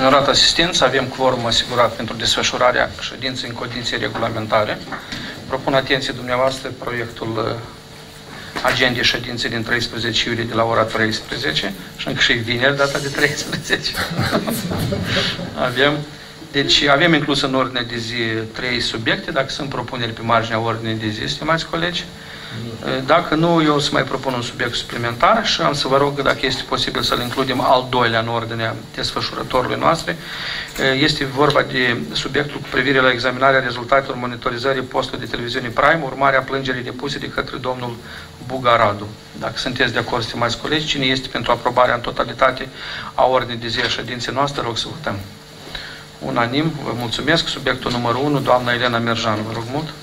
Onorată asistență, avem quorum asigurat pentru desfășurarea ședinței în condiții regulamentare. Propun atenție dumneavoastră proiectul agendei ședinței din 13 iulie de la ora 13 și încă și vineri, data de 13. Avem inclus în ordine de zi 3 subiecte, dacă sunt propuneri pe marginea ordinei de zi, stimați colegi. Dacă nu, eu o să mai propun un subiect suplimentar și am să vă rog dacă este posibil să-l includem al doilea în ordinea desfășurătorului noastre. Este vorba de subiectul cu privire la examinarea rezultatelor monitorizării postului de televiziune Prime, urmarea plângerii depuse de către domnul Bugaradu. Dacă sunteți de acord, stimați colegi, cine este pentru aprobarea în totalitate a ordinii de zi a ședinței noastre, rog să votăm. Unanim, vă mulțumesc. Subiectul numărul 1, doamna Elena Merjan, vă rog mult.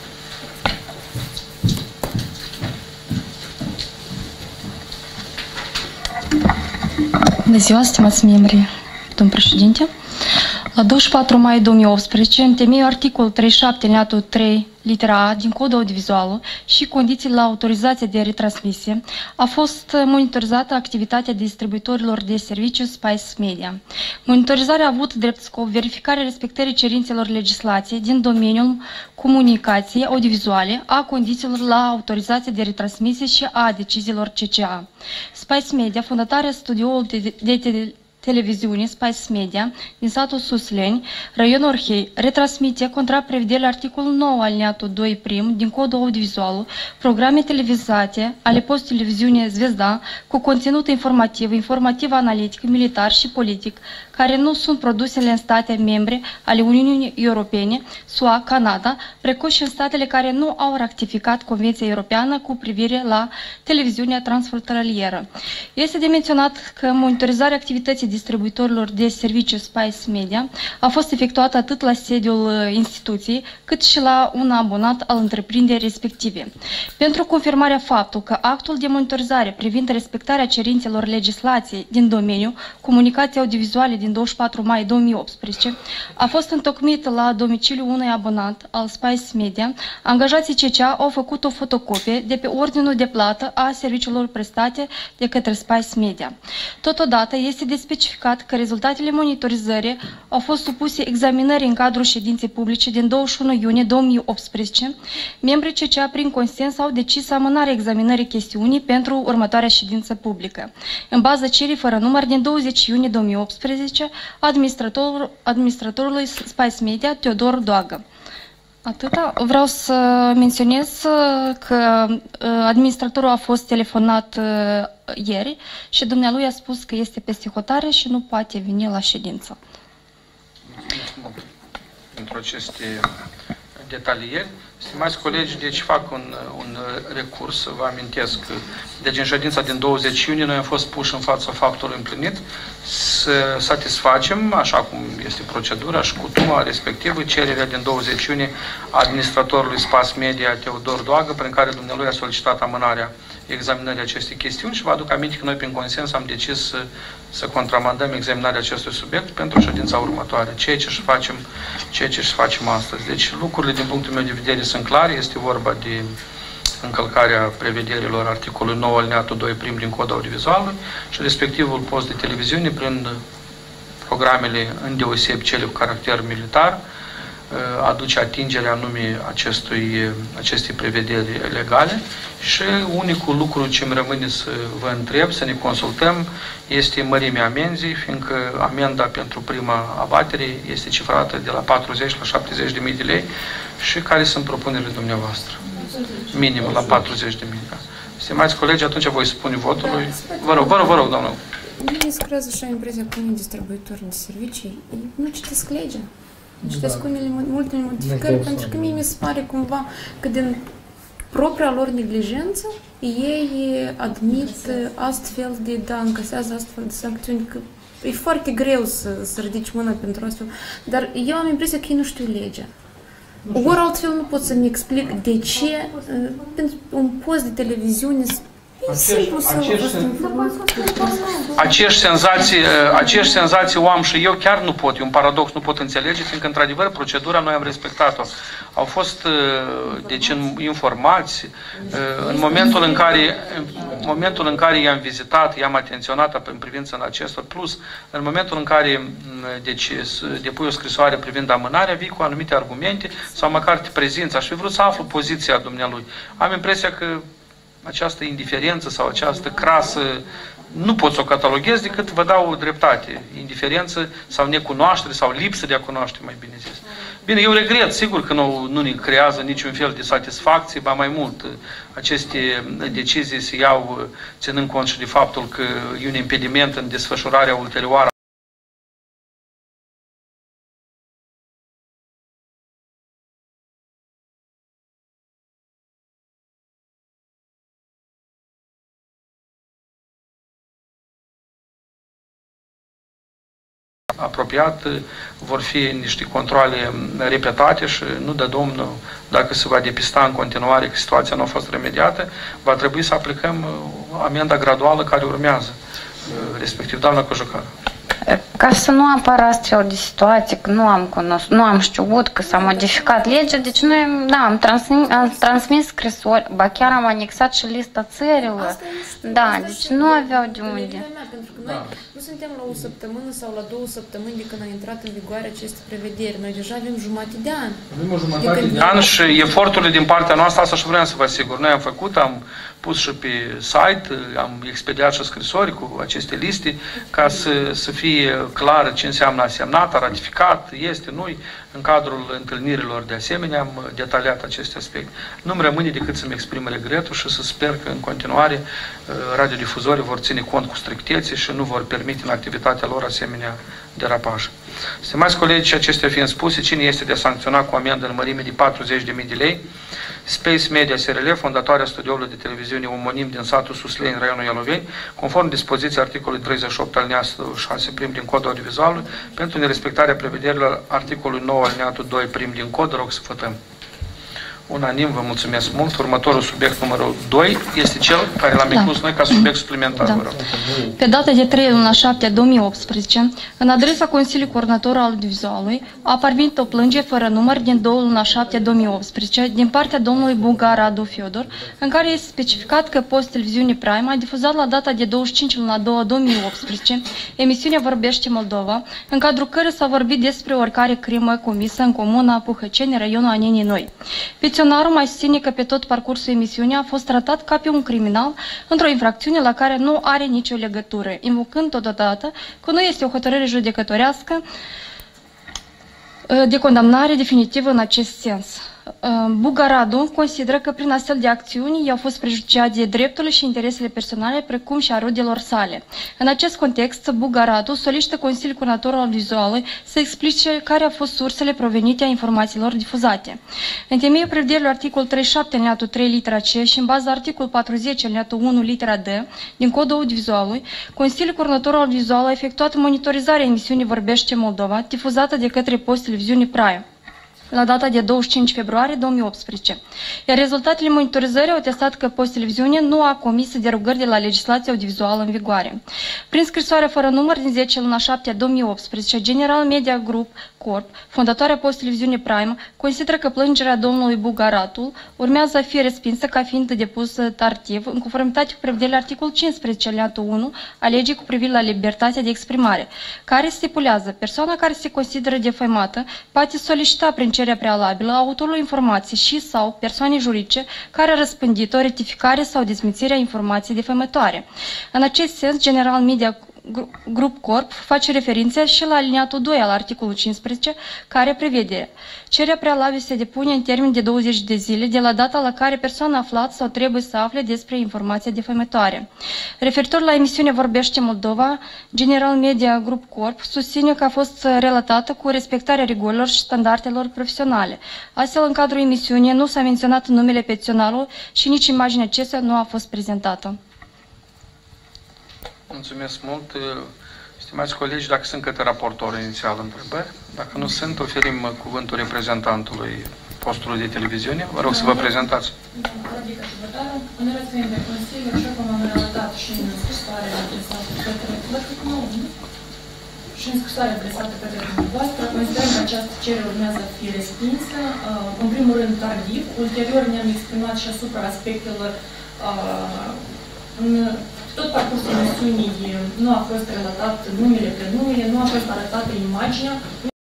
Bună ziua, stimați membri, domnul președinte. La 24 mai 2018, în temeiul articolul 37, alineatul 3, litera A, din Codul Audiovizual și condiții la autorizație de retransmisie, a fost monitorizată activitatea distribuitorilor de serviciu Spice Media. Monitorizarea a avut drept scop verificarea respectării cerințelor legislației din domeniul comunicației audiovizuale, a condițiilor la autorizație de retransmisie și a deciziilor CCA. Spice Media, fondatoarea studioului de televiziune Spice Media din satul Susleni, raionul Orhei, retransmite contra prevederile articolul 9 alineatul 2 prim din Codul Audiovizual programe televizate ale post-televiziune Zvezda cu conținut informativ, analitic, militar și politic, care nu sunt produsele în state membre ale Uniunii Europene, SUA, Canada, precum și în statele care nu au ratificat Convenția Europeană cu privire la televiziunea transfrontalieră. Este de menționat că monitorizarea activității distribuitorilor de serviciu Spice Media a fost efectuată atât la sediul instituției, cât și la un abonat al întreprinderii respective. Pentru confirmarea faptului că actul de monitorizare privind respectarea cerințelor legislației din domeniul comunicației audiovizuale din 24 mai 2018 a fost întocmit la domiciliul unui abonat al Spice Media, angajații CCA au făcut o fotocopie de pe ordinul de plată a serviciilor prestate de către Spice Media. Totodată este de specificat că rezultatele monitorizării au fost supuse examinării în cadrul ședinței publice din 21 iunie 2018. Membrii CCA prin consens au decis amânarea examinării chestiunii pentru următoarea ședință publică. În bază cererii fără număr din 20 iunie 2018, administratorului Spice Media, Teodor Doagă. Atâta. Vreau să menționez că administratorul a fost telefonat ieri și dumnealui a spus că este peste hotare și nu poate veni la ședință. Pentru aceste detalieri. Stimați colegi, deci fac un recurs, vă amintesc. Deci în ședința din 20 iunie noi am fost puși în fața faptului împlinit să satisfacem, așa cum este procedura și cutuma respectivă, cererea din 20 iunie a administratorului Spice Media Teodor Doagă, prin care dumnealui a solicitat amânarea examinării acestei chestiuni și vă aduc aminte că noi prin consens am decis să contramandăm examinarea acestui subiect pentru ședința următoare, ceea ce și facem astăzi. Deci lucrurile din punctul meu de vedere sunt clare, este vorba de încălcarea prevederilor articolului 9 alineatul 2 prim din Codul Audiovizual și respectivul post de televiziune prin programele îndeosebi cele cu caracter militar aduce atingerea anume acestei prevederi legale și unicul lucru ce îmi rămâne să vă întreb, să ne consultăm, este mărimea amenzii, fiindcă amenda pentru prima abatere este cifrată de la 40 la 70.000 de lei și care sunt propunerile dumneavoastră? Minim la 40.000. Stimați colegi, atunci voi spune votului. Vă rog, doamnă. Mie se creează așa impresia că unii distribuitori de servicii nu citesc legea. Citesc multe modificări, pentru că mie mi se pare cumva că din propria lor neglijență ei admit astfel de, încasează astfel de sancțiuni, că e foarte greu să ridici mâna pentru astfel, dar eu am impresia că ei nu știu legea. Ori altfel nu pot să-mi explic de ce pentru un post de televiziune Aceeași senzații o am și eu, chiar nu pot, e un paradox, nu pot înțelege, fiindcă, într-adevăr, procedura noi am respectat-o. Au fost, deci, informați, în momentul în care i-am vizitat, i-am atenționat în privința acestor, plus, în momentul în care, deci, depui o scrisoare privind amânarea, vii cu anumite argumente, sau măcar te prezinți, aș fi vrut să aflu poziția dumnealui. Am impresia că această indiferență sau această crasă nu pot să o cataloghez decât vă dau dreptate. Indiferență sau necunoaștere sau lipsă de a cunoaște, mai bine zis. Bine, eu regret, sigur că nu ne creează niciun fel de satisfacție, ba mai mult, aceste decizii se iau ținând cont și de faptul că e un impediment în desfășurarea ulterioară apropiat, vor fi niște controale repetate și nu de Domnul, dacă se va depista în continuare că situația nu a fost remediată, va trebui să aplicăm amenda graduală care urmează, respectiv doamna Cojucară. Ca să nu apară astfel de situații, că nu am știut că s-a modificat legea, deci noi, da, am transmis scrisori, ba chiar am anexat și lista țărilor. Da, deci nu aveau de unde. Pentru că noi nu suntem la o săptămână sau la 2 săptămâni de când a intrat în vigoare aceste prevederi. Noi deja avem jumătate de an. Avem o jumătate de an și eforturile din partea noastră, asta și vreau să vă asigur. Noi am făcut, am pus și pe site, am expediat și scrisori cu aceste liste, ca să fie clar ce înseamnă asemnat, ratificat, este, nu-i. În cadrul întâlnirilor de asemenea am detaliat aceste aspecte. Nu-mi rămâne decât să-mi exprim regretul și să sper că în continuare radiodifuzorii vor ține cont cu strictețe și nu vor permite în activitatea lor asemenea derapaj. Stimați colegi, acestea fiind spuse, cine este de sancționat cu amendă în mărime de 40.000 de lei? Space Media SRL, fondatoarea studioului de televiziune omonim din satul Suslei, în raionul Ialoveni, conform dispoziției articolului 38 alineatul 6 prim din Codul Audiovizualului, pentru nerespectarea prevederilor articolului 9 alineatul 2 prim din Cod, rog să votăm. Unanim, vă mulțumesc mult. Următorul subiect numărul 2 este cel care l-am inclus noi ca subiect suplimentar. Da. Pe data de 3/7/2018, în adresa Consiliului Coordonator al Audiovizualului, a parvenit o plângere fără număr din 2/7/2018 din partea domnului Buga Radu Fiodor, în care este specificat că Post Televiziune Prime a difuzat la data de 25/2/2018 emisiunea Vorbește Moldova, în cadrul cărei s-a vorbit despre oricare crimă comisă în comuna Puhăceni, raionul Anenii Noi. Petiționarul mai susține că pe tot parcursul emisiunii a fost tratat ca pe un criminal într-o infracțiune la care nu are nicio legătură, invocând totodată că nu este o hotărâre judecătorească de condamnare definitivă în acest sens. Buga Radu consideră că prin astfel de acțiuni i-au fost prejudiciate de drepturile și interesele personale, precum și a rudelor sale. În acest context, Buga Radu solicită Consiliul Coordonator al Audiovizualului să explice care au fost sursele provenite a informațiilor difuzate. În temeiul prevederilor articolul 37 alineatul 3 litera C și în baza articolul 40 alineatul 1 litera D din Codul Audiovizualului, Consiliul Coordonator al Audiovizualului a efectuat monitorizarea emisiunii Vorbește Moldova, difuzată de către Post Televiziune Prime la data de 25 februarie 2018. Iar rezultatele monitorizării au atestat că Post Televiziune nu a comis derogări de la legislația audiovizuală în vigoare. Prin scrisoarea fără număr din 10/7/2018, General Media Group Corp, fondatoarea Post Televiziune Prime, consideră că plângerea domnului Bugaratul urmează a fi respinsă ca fiind depusă tardiv, în conformitate cu prevederile articolul 15 alineatul 1 a legii cu privire la libertatea de exprimare, care stipulează persoana care se consideră defăimată poate solicita prin cererea prealabilă autorului informației și sau persoane juridice care a răspândit o rectificare sau dezmințirea informației defăimătoare. În acest sens, General Media Group Corp face referință și la aliniatul 2 al articolului 15, care prevede: cererea prealabilă se depune în termen de 20 de zile de la data la care persoana aflată sau trebuie să afle despre informația defăimătoare. Referitor la emisiunea Vorbește Moldova, General Media Group Corp susține că a fost relatată cu respectarea regulilor și standardelor profesionale. Astfel, în cadrul emisiunii nu s-a menționat numele petiționarului și nici imaginea acestuia nu a fost prezentată. Mulțumesc mult. Stimați colegi, dacă sunt câte raportori inițial întrebări, dacă nu sunt, oferim cuvântul reprezentantului postului de televiziune. Vă rog să vă prezentați. Rodica Ciubătaru, onorați membri ai Consiliului, așa cum am relatat și în scrisoarea adresată către dumneavoastră, considerăm că această cerere urmează să fie respinsă, în primul rând tardiv, ulterior ne-am exprimat și asupra aspectelor în tot parcursul misiunii nu a fost relatat numele pe numele, nu a fost arătată imaginea.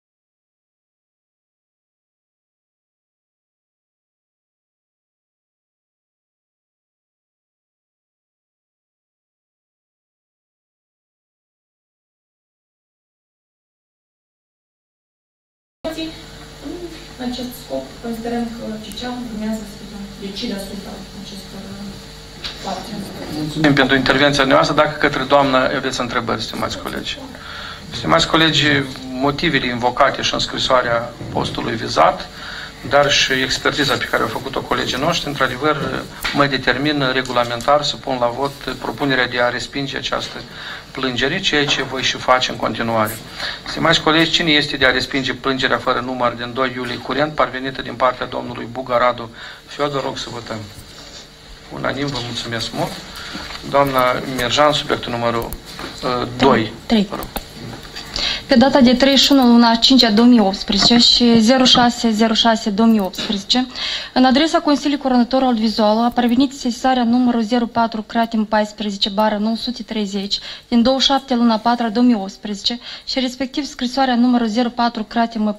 În acest scop, considerăm că CICEA urmează să decide asupra acestor fapte. Mulțumim pentru intervenția noastră. Dacă către doamnă aveți întrebări, stimați colegi. Stimați colegi, motivele invocate și în scrisoarea postului vizat, dar și expertiza pe care au făcut-o colegii noștri, într-adevăr, mă determin regulamentar să pun la vot propunerea de a respinge această plângere, ceea ce voi și face în continuare. Stimați colegi, cine este de a respinge plângerea fără număr din 2 iulie curent, parvenită din partea domnului Buga Radu Fiodor? Rog să votăm. Unanim, vă mulțumesc mult. Doamna Merjan, subiectul numărul 2. 3. Pe data de 31 luna 5 a 2018 și 06/06/2018, în adresa Consiliului Coordonator Audiovizual a parvenit sesizarea numărul 04 Cratim 14/930 din 27 luna 4 a 2018 și respectiv scrisoarea numărul 04 Cratim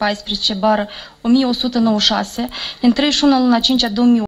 14/1196 din 31 luna 5 a 2018.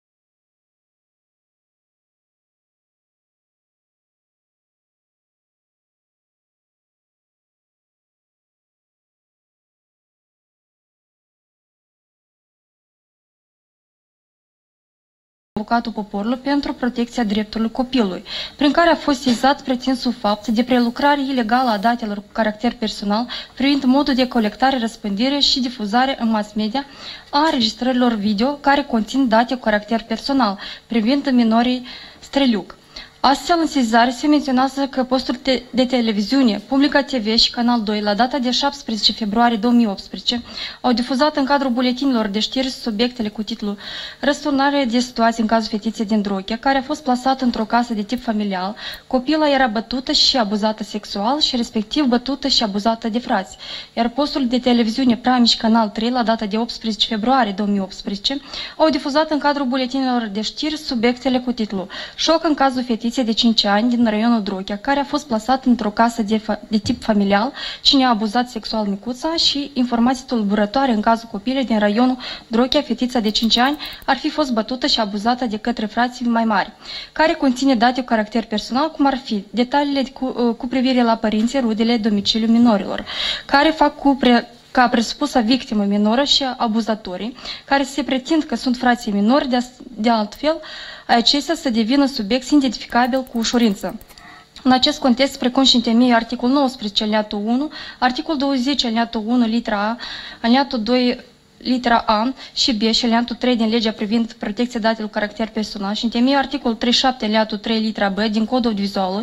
Avocatul Poporului pentru protecția drepturilor copilului, prin care a fost sesizat pretinsul fapt de prelucrare ilegală a datelor cu caracter personal privind modul de colectare, răspândire și difuzare în mass media a înregistrărilor video care conțin date cu caracter personal privind minorii Streliuc. Astfel, în sesizare se menționează că posturile de televiziune, Publica TV și Canal 2, la data de 17 februarie 2018, au difuzat în cadrul buletinilor de știri subiectele cu titlul Răsturnare de situații în cazul fetiței din Drochea, care a fost plasată într-o casă de tip familial. Copila era bătută și abuzată sexual și respectiv bătută și abuzată de frați. Iar posturile de televiziune Prime și Canal 3, la data de 18 februarie 2018, au difuzat în cadrul buletinilor de știri subiectele cu titlul Șoc în cazul fetiței de 5 ani din raionul Drochea, care a fost plasat într-o casă de tip familial și ne-a abuzat sexual micuța, și informații tulburătoare în cazul copilei din raionul Drochea, fetița de 5 ani ar fi fost bătută și abuzată de către frații mai mari, care conține date cu caracter personal, cum ar fi detaliile cu privire la părinții, rudele, domiciliul minorilor, care fac ca presupusă victimă minoră și abuzatorii, care se pretind că sunt frații minori, de altfel, acestea să devină subiecti identificabil cu ușurință. În acest context, precum și în temeiul articolul 19, alineatul 1, articolul 20, alineatul 1, litera A, alineatul 2, litera A și B și alineatul 3 din legea privind protecția datelor cu caracter personal și în temeiul articolul 37, alineatul 3, litera B din Codul Audiovizualului,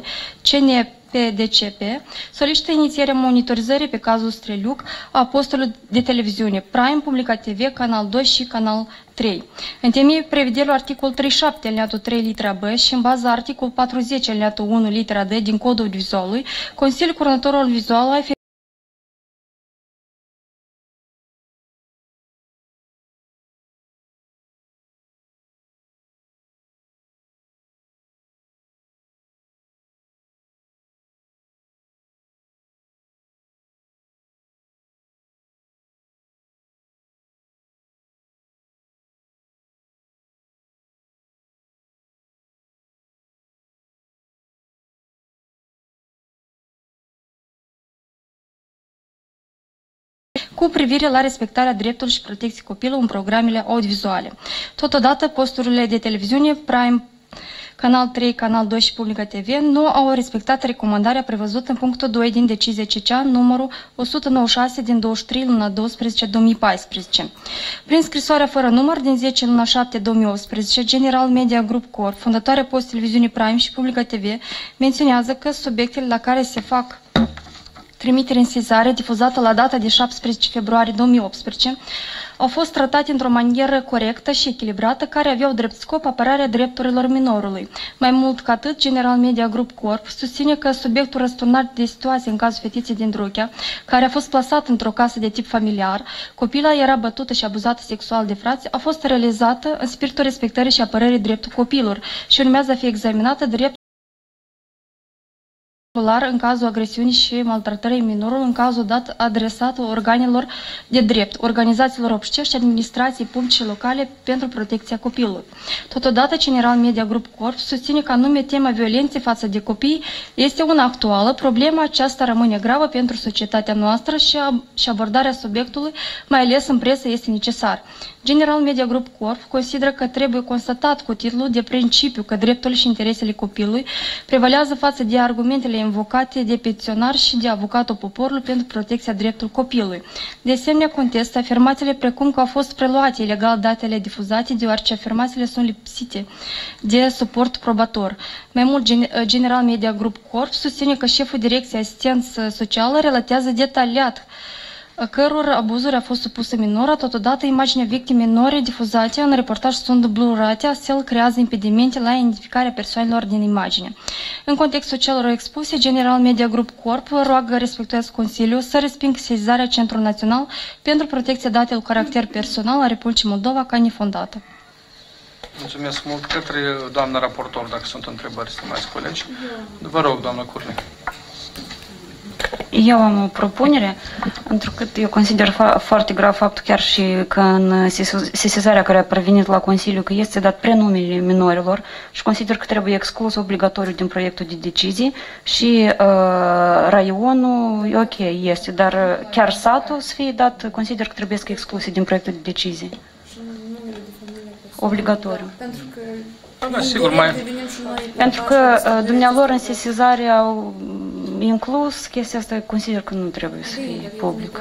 CNPDCP, solicită inițierea monitorizării pe cazul Streliuc a posturilor de televiziune Prime, Publica TV, Canal 2 și Canal 3. În temeiul prevederilor articolul 37, alineatul 3, litera B și în baza articolul 40, alineatul 1, litera D din Codul Audiovizualului, Consiliul Coordonator Audiovizual a cu privire la respectarea drepturilor și protecției copilului în programele audiovizuale. Totodată, posturile de televiziune Prime, Canal 3, Canal 2 și Publica TV nu au respectat recomandarea prevăzută în punctul 2 din decizie CCA numărul 196 din 23 luna 12 2014. Prin scrisoarea fără număr din 10 luna 7 2018, General Media Group Corp, fondatoarea Post Televiziune Prime și Publica TV, menționează că subiectele la care se fac trimitere în sesizare difuzată la data de 17 februarie 2018 au fost tratate într-o manieră corectă și echilibrată, care aveau drept scop apărarea drepturilor minorului. Mai mult ca atât, General Media Group Corp susține că subiectul răsturnat de situație în cazul fetiței din Druchea, care a fost plasată într-o casă de tip familiar, copila era bătută și abuzată sexual de frați, a fost realizată în spiritul respectării și apărării dreptului copilor și urmează a fi examinată drept în cazul agresiunii și maltratării minorului, în cazul dat adresat organelor de drept, organizațiilor obștești și administrației publice locale pentru protecția copilului. Totodată, General Media Group Corp susține că anume tema violenței față de copii este una actuală, problema aceasta rămâne gravă pentru societatea noastră și abordarea subiectului, mai ales în presă, este necesar. General Media Group Corp consideră că trebuie constatat cu titlul de principiu că drepturile și interesele copilului prevalează față de argumentele invocate de petiționar și de avocatul poporului pentru protecția dreptului copilului. De asemenea, contestă afirmațiile precum că au fost preluate ilegal datele difuzate, deoarece afirmațiile sunt lipsite de suport probator. Mai mult, General Media Group Corp susține că șeful Direcției Asistență Socială relatează detaliat căror abuzuri a fost supusă minora, totodată imaginea victimei minore difuzate în reportaj sunt blurate, astfel creează impedimente la identificarea persoanelor din imagine. În contextul celor expuse, General Media Group Corp roagă respectuos Consiliul să respingă sesizarea Centrului Național pentru protecția datelor cu caracter personal a Republicii Moldova ca nefondată. Mulțumesc mult către doamna raportor, dacă sunt întrebări, stimați colegi. Vă rog, doamna Curne. Eu am o propunere, pentru că eu consider foarte grav faptul chiar și că în sesizarea care a provenit la Consiliu că este dat prenumele minorilor și consider că trebuie exclus obligatoriu din proiectul de decizii și raionul, ok, este, dar chiar satul să fie dat, consider că trebuie să excluse din proiectul de decizii. Obligatoriu. Pentru că da, sigur, mai... Pentru că dumnealor în sesizare au inclus chestia asta, consider că nu trebuie să fie public.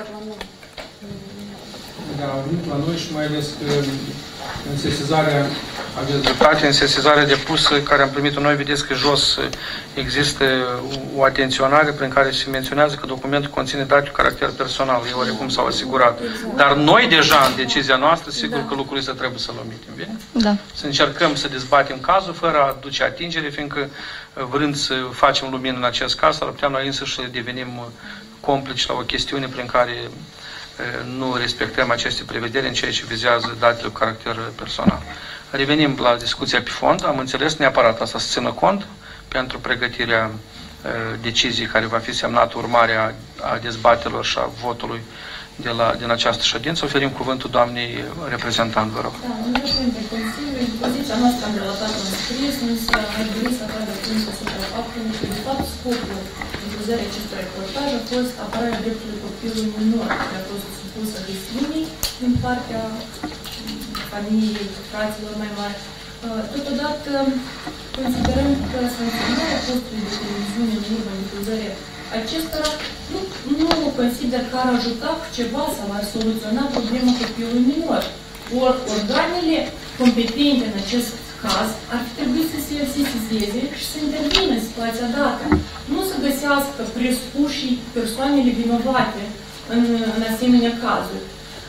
Da, au venit la noi și mai ales că în sesizarea, aveți dreptate, în sesizarea depusă care am primit-o noi, vedeți că jos există o atenționare prin care se menționează că documentul conține date cu caracter personal, ei oarecum s-au asigurat. Dar noi deja, în decizia noastră, sigur că lucrurile ăsta trebuie să-l omitem, bine? Da. Să încercăm să dezbatem cazul fără a duce atingere, fiindcă vrând să facem lumină în acest caz, ar putea noi însăși să devenim complici la o chestiune prin care nu respectăm aceste prevederi în ceea ce vizează datele cu caracter personal. Revenim la discuția pe fond. Am înțeles neapărat asta să țină cont pentru pregătirea deciziei care va fi semnată urmarea a dezbatelor și a votului din această ședință. Oferim cuvântul doamnei reprezentant, vă rog. Da, în președinte Consiliului, poziția noastră am relatat în scris, însă aș dori să atrag atenția asupra faptului că, de fapt, scopul difuzării acestui reportaj a fost apărarea dreptului copilului minor, care a fost supus agresiunii din partea familiei, fraților mai mari. Totodată, considerăm că sancționarea postului de televiziune în urma difuzării acestora nu consider că ar ajuta cu ceva sau ar soluționa problema copilului minor. Ori organele competente în acest caz ar trebui să se sesizeze și să intervină în situația dată. Nu să găsească prespuși persoanele vinovate în asemenea cazuri.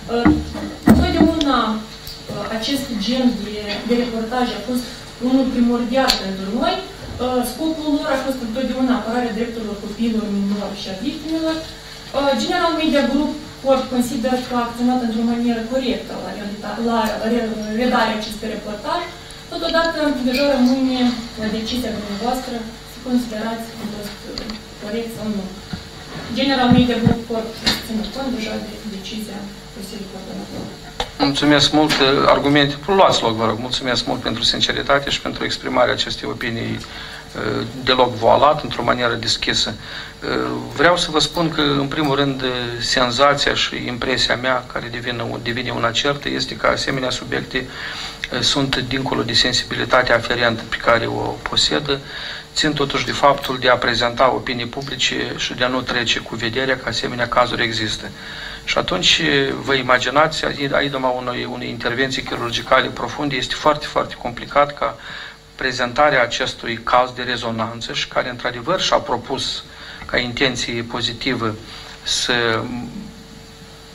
Întotdeauna acest gen de reportaj a fost unul primordial pentru noi. Scopul lor a fost întotdeauna apărarea drepturilor copiilor minori și a victimelor. General Media Group Corp consider că a acționat într-o manieră corectă la redarea acestui reportaj. Totodată, deja rămâne la decizia dumneavoastră să considerați că a fost corect sau nu. General Media Group Corp ține cont deja de decizia Consiliului Coordonator. Mulțumesc mult. Argumente, luați loc, vă rog. Mulțumesc mult pentru sinceritate și pentru exprimarea acestei opinii deloc voalat, într-o manieră deschisă. Vreau să vă spun că, în primul rând, senzația și impresia mea, care devine una certă, este că asemenea subiecte sunt dincolo de sensibilitatea aferentă pe care o posedă, țin totuși de faptul de a prezenta opinii publice și de a nu trece cu vederea că asemenea cazuri există. Și atunci vă imaginați, idoma unei intervenții chirurgicale profunde, este foarte, foarte complicat ca prezentarea acestui caz de rezonanță și care într-adevăr și-a propus ca intenție pozitivă să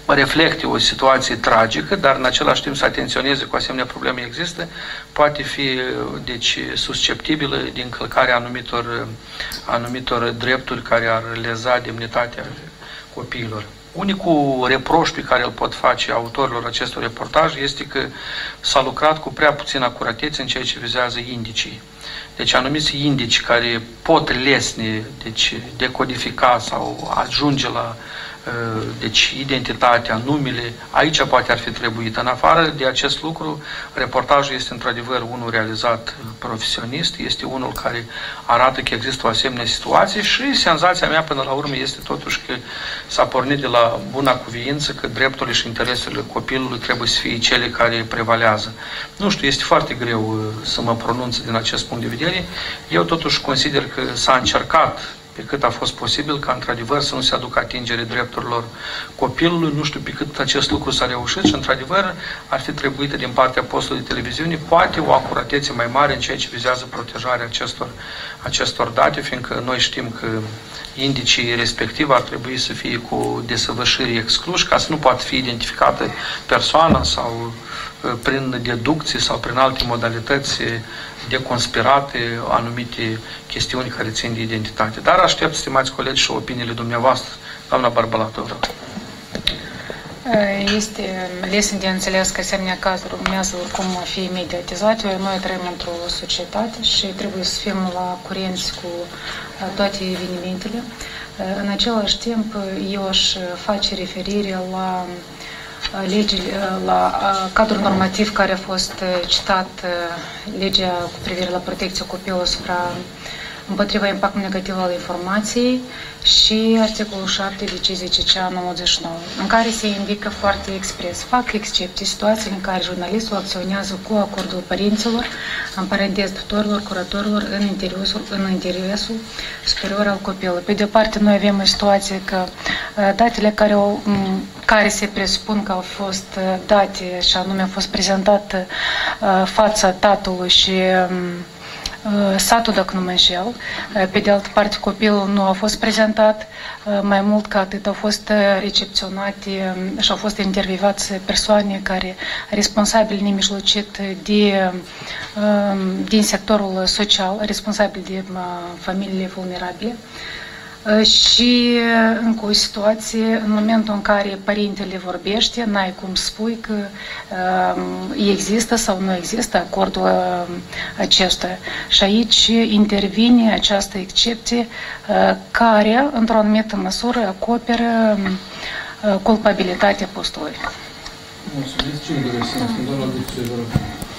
reflecte o situație tragică, dar în același timp să atenționeze cu asemenea probleme există, poate fi deci susceptibilă de încălcarea anumitor drepturi care ar leza demnitatea copiilor. Unicul reproș pe care îl pot face autorilor acestor reportaje este că s-a lucrat cu prea puțină acuratețe în ceea ce vizează indicii. Deci anumiți indici care pot lesne, deci decodifica sau ajunge la deci identitatea, numele, aici poate ar fi trebuit. În afară de acest lucru, reportajul este într-adevăr unul realizat profesionist, este unul care arată că există o asemenea situație și senzația mea până la urmă este totuși că s-a pornit de la buna cuviință că drepturile și interesele copilului trebuie să fie cele care prevalează. Nu știu, este foarte greu să mă pronunț din acest punct de vedere. Eu totuși consider că s-a încercat pe cât a fost posibil ca într-adevăr să nu se aducă atingere drepturilor copilului. Nu știu pe cât acest lucru s-a reușit și într-adevăr ar fi trebuită din partea postului de televiziune poate o acuratețe mai mare în ceea ce vizează protejarea acestor date, fiindcă noi știm că indicii respectiv ar trebui să fie cu desăvârșiri excluși ca să nu poată fi identificată persoana sau prin deducții sau prin alte modalități deconspirate anumite chestiuni care țin de identitate. Dar aștept, stimați colegi, și opiniile dumneavoastră. Doamna Barbalatovă. Este lesne de înțeles că asemenea cazuri urmează oricum a fi mediatizate. Noi trăim într-o societate și trebuie să fim la curenți cu toate evenimentele. În același timp, eu aș face referire la cadrul normativ care a fost citat, legea cu privire la protecția copilului împotriva impactului negativ al informației și articolul 7, decizie CCA 99, în care se indică foarte expres: fac excepții situații în care jurnalistul acționează cu acordul părinților, în parantez tutorilor, curatorilor, în interesul superior al copilului. Pe de o parte, noi avem o situație că datele care se presupun că au fost date și anume au fost prezentate fața tatălui și satul, dacă nu mă înșel. Pe de altă parte, copilul nu a fost prezentat. Mai mult ca atât, au fost recepționate și au fost intervievați persoane care responsabili nemijlocit din sectorul social, responsabili de familiile vulnerabile. Și încă o situație, în momentul în care părintele vorbește, n-ai cum spui că există sau nu există acordul acesta. Și aici intervine această excepție care, într-o anumită măsură, acoperă culpabilitatea postului. Mulțumesc. Cine dorește să răspundă? Doamna Duțu, vă rog.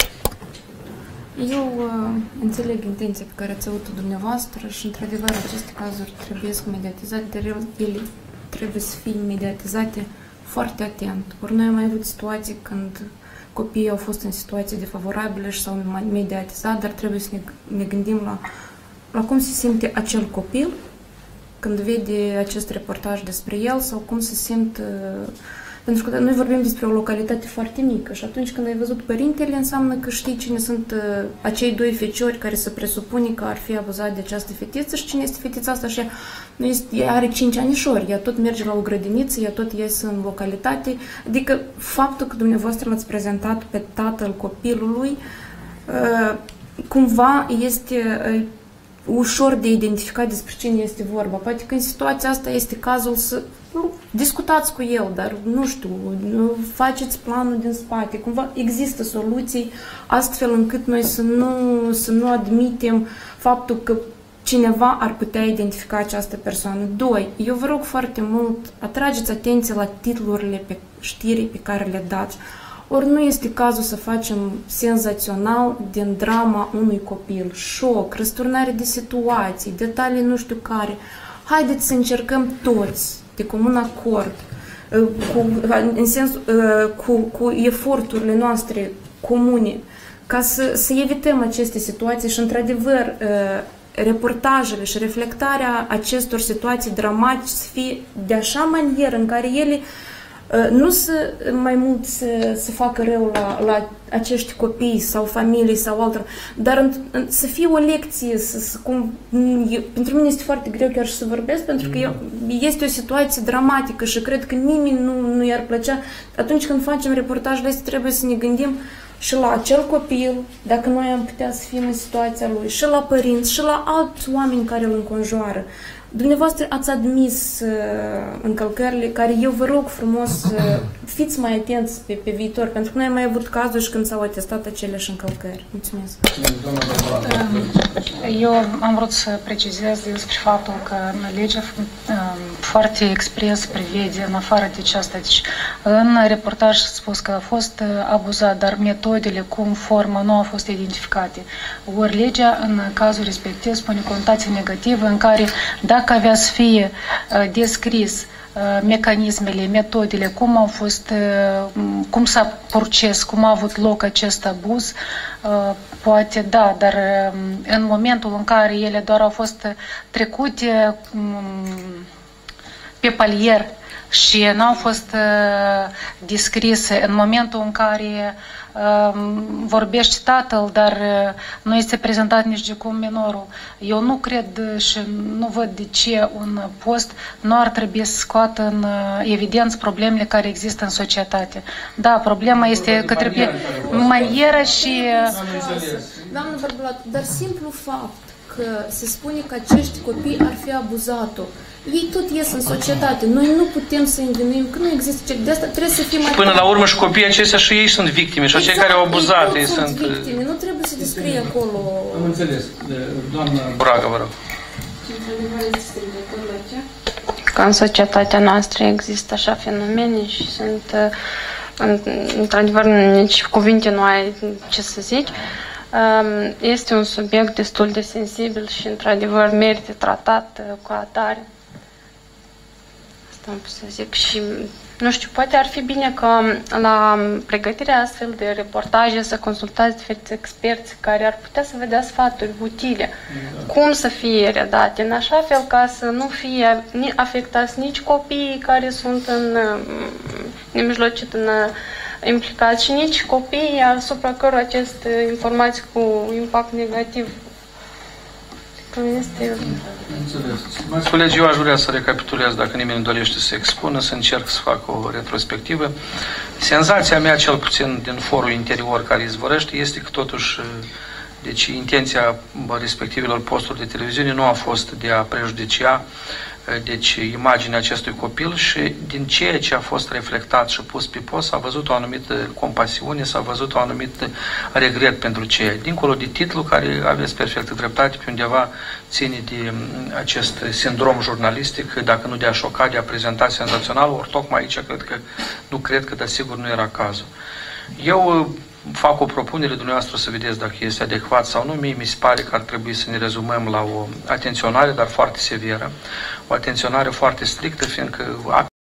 Eu înțeleg intenția pe care ați avut-o dumneavoastră și, într-adevăr, aceste cazuri trebuie să mediatizate, dar ele trebuie să fie mediatizate foarte atent. Ori noi am mai avut situații când copiii au fost în situații defavorabile și s-au mediatizat, dar trebuie să ne gândim la cum se simte acel copil când vede acest reportaj despre el sau cum se simt. Pentru că noi vorbim despre o localitate foarte mică și atunci când ai văzut părintele, înseamnă că știi cine sunt acei doi feciori care se presupune că ar fi abuzat de această fetiță și cine este fetița asta și ea are 5 anișori, ea tot merge la o grădiniță, ea tot iese în localitate. Adică faptul că dumneavoastră l-ați prezentat pe tatăl copilului cumva este ușor de identificat despre cine este vorba. Poate că în situația asta este cazul să discutați cu el, dar nu știu, faceți planul din spate. Cumva există soluții astfel încât noi să nu admitem faptul că cineva ar putea identifica această persoană. 2. Eu vă rog foarte mult, atrageți atenție la titlurile pe știri pe care le dați. Ori nu este cazul să facem senzațional din drama unui copil. Șoc, răsturnare de situații, detalii nu știu care. Haideți să încercăm toți, de comun acord, cu eforturile noastre comune, ca să evităm aceste situații și, într-adevăr, reportajele și reflectarea acestor situații dramatice să fie de așa manieră în care ele Nu mai mult să facă rău la acești copii sau familii sau altora, dar să fie o lecție, pentru mine este foarte greu chiar și să vorbesc, pentru că este o situație dramatică și cred că nimeni nu i-ar plăcea. Atunci când facem reportajele astea, trebuie să ne gândim și la acel copil, dacă noi am putea să fim în situația lui, și la părinți, și la alți oameni care îl înconjoară. Dumneavoastră ați admis încălcările care eu vă rog frumos fiți mai atenți pe viitor, pentru că noi am mai avut cazuri și când s-au atestat aceleași încălcări. Mulțumesc. Eu am vrut să precizez despre faptul că legea foarte expres prevede, în afară de aceasta, deci în reportaj s-a spus că a fost abuzat, dar metodele, cum, formă, nu au fost identificate. Ori legea, în cazul respectiv, spune conotație negativă, în care dacă avea să fie descris mecanismele, metodele, cum au fost, cum s-a proces, cum a avut loc acest abuz, poate da, dar în momentul în care ele doar au fost trecute pe palier și n-au fost descrise, în momentul în care vorbește tatăl, dar nu este prezentat nici de cum minorul. Eu nu cred și nu văd de ce un post nu ar trebui să scoată în evidență problemele care există în societate. Da, problema este că trebuie maniera și... Doamnă Bărbulat, dar simplu fapt că se spune că acești copii ar fi abuzat-o. Ei tot ies în societate. Noi nu putem să învinuim că nu există. De asta trebuie să fim mai... Până la urmă și copiii aceștia și ei sunt victime. Și exact, cei care au abuzat ei sunt victime. Nu trebuie să descrie acolo... Am înțeles. Doamna Braga, vă rog. Că în societatea noastră există așa fenomene și sunt, într-adevăr, nici cuvinte nu ai ce să zici. Este un subiect destul de sensibil și, într-adevăr, merită tratat cu atare. Asta am pus să zic. Și, nu știu, poate ar fi bine că la pregătirea astfel de reportaje să consultați diferiți experți care ar putea să vă dea sfaturi utile. Cum să fie redate, în așa fel ca să nu fie afectați nici copiii care sunt nemijlocit implicați și nici copiii asupra cărora aceste informații cu impact negativ. Stimați colegi, eu aș vrea să recapitulez, dacă nimeni nu dorește să se expună, să încerc să fac o retrospectivă. Senzația mea, cel puțin din forul interior care izvorăște, este că totuși, deci intenția respectivelor posturi de televiziune nu a fost de a prejudicia deci imaginea acestui copil și din ceea ce a fost reflectat și pus pe post s-a văzut o anumită compasiune, s-a văzut o anumită regret pentru ceea. Dincolo de titlu, care aveți perfectă dreptate, pe undeva ține de acest sindrom jurnalistic, dacă nu de a șoca, de a prezenta senzațional, ori tocmai aici cred că, dar sigur nu era cazul. Eu fac o propunere dumneavoastră să vedeți dacă este adecvat sau nu. Mie mi se pare că ar trebui să ne rezumăm la o atenționare, dar foarte severă, o atenționare foarte strictă, fiindcă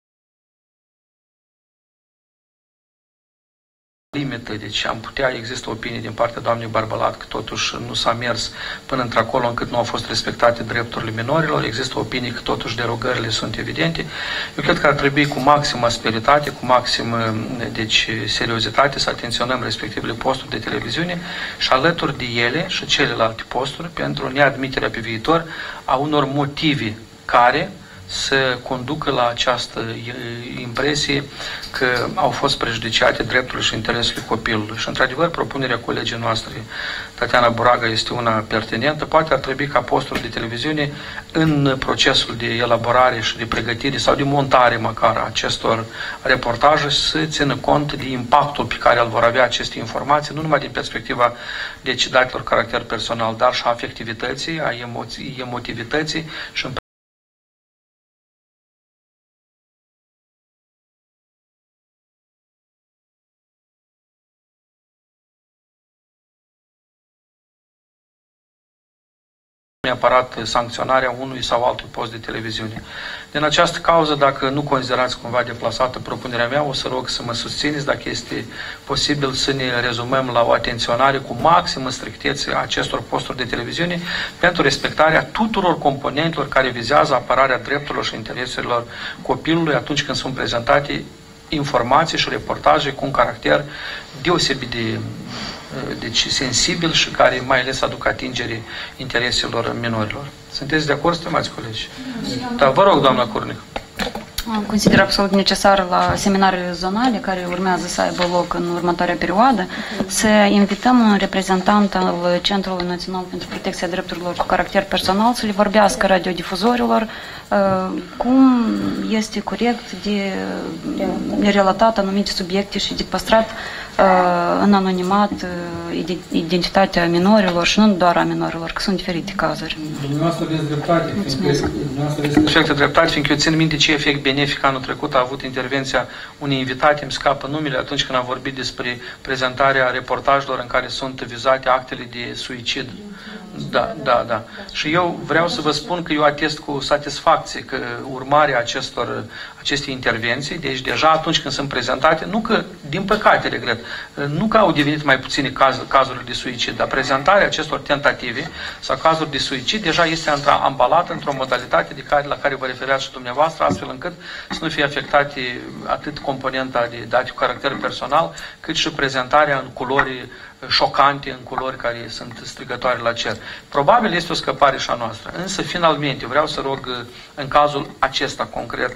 limită, deci am putea, există opinii din partea doamnei Bărbulat că totuși nu s-a mers până într-acolo încât nu au fost respectate drepturile minorilor, există opinii că totuși derogările sunt evidente. Eu cred că ar trebui cu maximă asperitate, cu maximă deci, seriozitate să atenționăm respectivele posturi de televiziune și alături de ele și celelalte posturi pentru neadmiterea pe viitor a unor motive care să conducă la această impresie că au fost prejudiciate drepturile și interesele copilului. Și, într-adevăr, propunerea colegii noastre, Tatiana Buraga, este una pertinentă. Poate ar trebui ca postul de televiziune, în procesul de elaborare și de pregătire sau de montare, măcar, acestor reportaje, să țină cont de impactul pe care îl vor avea aceste informații, nu numai din perspectiva deci, datelor caracter personal, dar și a afectivității, a emotivității și în neapărat sancționarea unui sau altui post de televiziune. Din această cauză, dacă nu considerați cumva deplasată propunerea mea, o să rog să mă susțineți, dacă este posibil să ne rezumăm la o atenționare cu maximă strictețe a acestor posturi de televiziune pentru respectarea tuturor componentelor care vizează apărarea drepturilor și intereselor copilului atunci când sunt prezentate informații și reportaje cu un caracter deosebit de deci sensibil și care mai ales aduc atingere intereselor minorilor. Sunteți de acord, stimați colegi? Da, vă rog, doamna Curnic. Consider absolut necesar la seminarele zonale care urmează să aibă loc în următoarea perioadă să invităm un reprezentant al Centrului Național pentru Protecția Drepturilor cu caracter personal să le vorbească radiodifuzorilor cum este corect de relatat anumite subiecte și de păstrat în anonimat identitatea minorilor și nu doar a minorilor, că sunt diferite cazuri. Dumneavoastră aveți dreptate. Perfectă dreptate, fiindcă eu țin minte ce efect benefic anul trecut a avut intervenția unei invitate, îmi scapă numele, atunci când am vorbit despre prezentarea reportajelor în care sunt vizate actele de suicid. Da. Și eu vreau să vă spun că eu atest cu satisfacție că urmarea acestei intervenții, deci deja atunci când sunt prezentate, nu că, din păcate, regret, nu că au devenit mai puține cazuri de suicid, dar prezentarea acestor tentative sau cazuri de suicid deja este ambalată într-o modalitate la care vă referați și dumneavoastră, astfel încât să nu fie afectate atât componenta de date cu caracter personal, cât și prezentarea în culori șocante, în culori care sunt strigătoare la cer. Probabil este o scăpare și a noastră, însă finalmente vreau să rog în cazul acesta concret,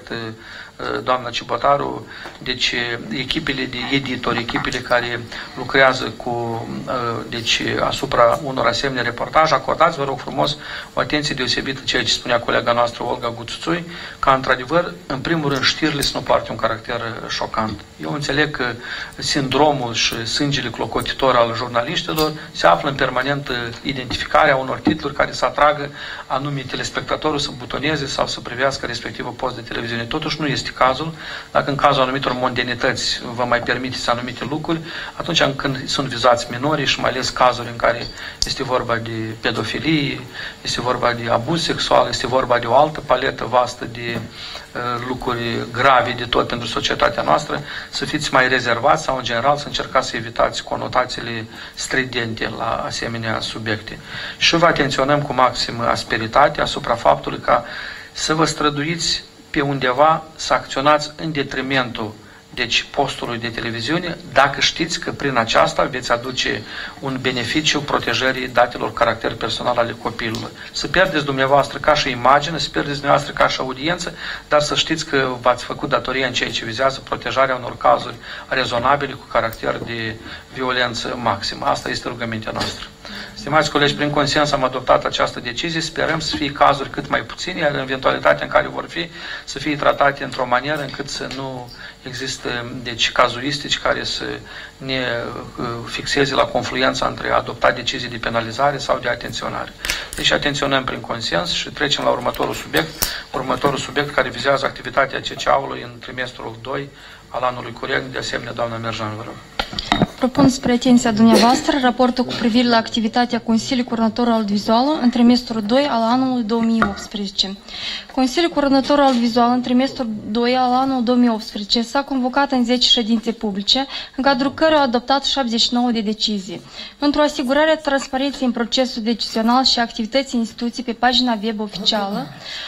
doamna Cibotaru, deci echipele de editori, echipele care lucrează cu, deci asupra unor asemenea reportaje, acordați, vă rog frumos, o atenție deosebită ceea ce spunea colega noastră Olga Guțuțui, ca într-adevăr, în primul rând, știrile să nu poarte un caracter șocant. Eu înțeleg că sindromul și sângele clocotitor al jurnaliștilor se află în permanentă identificarea unor titluri care să atragă anume telespectatorul să butoneze sau să privească respectivul post de televiziune. Totuși nu este cazul. Dacă în cazul anumitor mondenități vă mai permiteți anumite lucruri, atunci când sunt vizați minorii și mai ales cazuri în care este vorba de pedofilie, este vorba de abuz sexual, este vorba de o altă paletă vastă de lucruri grave de tot pentru societatea noastră, să fiți mai rezervați sau în general să încercați să evitați conotațiile stridente la asemenea subiecte. Și vă atenționăm cu maximă asperitate asupra faptului ca să vă străduiți pe undeva să acționați în detrimentul deci postului de televiziune, dacă știți că prin aceasta veți aduce un beneficiu protejării datelor caracter personal ale copilului. Să pierdeți dumneavoastră ca și imagine, să pierdeți dumneavoastră ca și audiență, dar să știți că v-ați făcut datoria în ceea ce vizează protejarea unor cazuri rezonabile cu caracter de violență maximă. Asta este rugămintea noastră. Stimați colegi, prin consens am adoptat această decizie, sperăm să fie cazuri cât mai puține, iar în eventualitatea în care vor fi, să fie tratate într-o manieră încât să nu există deci, cazuistici care să ne fixeze la confluența între adoptat decizii de penalizare sau de atenționare. Deci atenționăm prin consens și trecem la următorul subiect care vizează activitatea CCA-ului în trimestrul 2 al anului curent, de asemenea, doamna Merjan, vă rog. Propun spre atenția dumneavoastră raportul cu privire la activitatea Consiliului Coordonator Audiovizual în trimestrul 2 al anului 2018. Consiliul Coordonator Audiovizual în trimestrul 2 al anului 2018 s-a convocat în 10 ședințe publice, în cadrul cărora a adoptat 79 de decizii. Într-o asigurare a transparenței în procesul decizional și activității instituției pe pagina web oficială,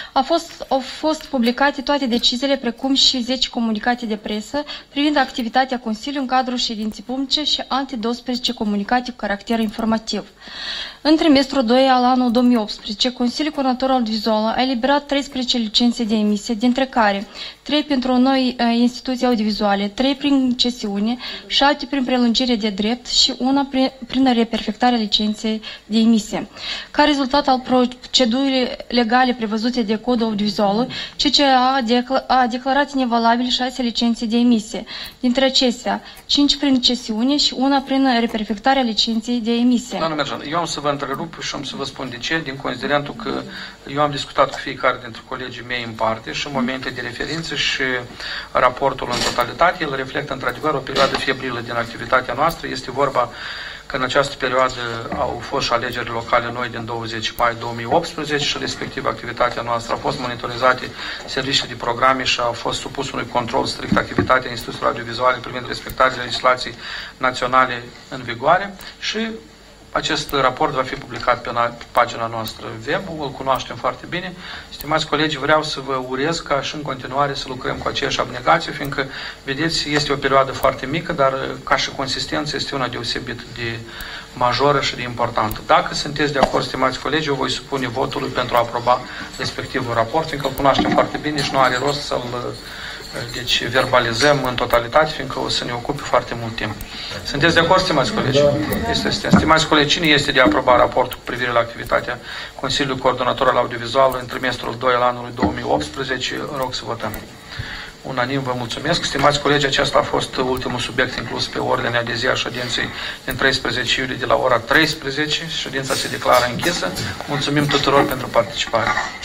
au fost publicate toate deciziile, precum și 10 comunicate de presă privind activitatea Consiliului în cadrul ședinței publice și alte 12 comunicate cu caracter informativ. În trimestrul 2 al anului 2018, Consiliul Coordonator Audiovizual a eliberat 13 licențe de emisie, dintre care 3 pentru noi instituții audiovizuale, 3 prin cesiune, 7 prin prelungire de drept și una prin reperfectarea licenței de emisie. Ca rezultat al procedurii legale prevăzute de Codul Audiovizual, CCA a declarat nevalabile 6 licențe de emisie, dintre acestea 5 prin cesiune și una prin reperfectarea licenței de emisie. Doamna Merjan, eu am să vă întrerup și am să vă spun de ce, din considerentul că eu am discutat cu fiecare dintre colegii mei în parte și în momente de referință și raportul în totalitate, el reflectă într-adevăr o perioadă febrilă din activitatea noastră. Este vorba că în această perioadă au fost și alegeri locale noi din 20 mai 2018 și respectiv activitatea noastră a fost monitorizate serviciile de programe și a fost supus unui control strict activitatea instituțiilor audiovizuale privind respectarea legislației naționale în vigoare și Acest raport va fi publicat pe pagina noastră web, îl cunoaștem foarte bine. Stimați colegi, vreau să vă urez ca și în continuare să lucrăm cu aceeași abnegație, fiindcă, vedeți, este o perioadă foarte mică, dar ca și consistență este una deosebit de majoră și de importantă. Dacă sunteți de acord, stimați colegi, eu voi supune votului pentru a aproba respectivul raport, fiindcă îl cunoaștem foarte bine și nu are rost să-l verbalizăm în totalitate, fiindcă o să ne ocupe foarte mult timp. Sunteți de acord, stimați colegi? Stimați colegi, cine este de a aproba raportul cu privire la activitatea Consiliului Coordonator al Audiovizualului în trimestrul 2 al anului 2018? Rog să votăm. Unanim vă mulțumesc. Stimați colegi, acesta a fost ultimul subiect inclus pe ordinea de zi a ședinței din 13 iulie de la ora 13. Ședința se declară închisă. Mulțumim tuturor pentru participare.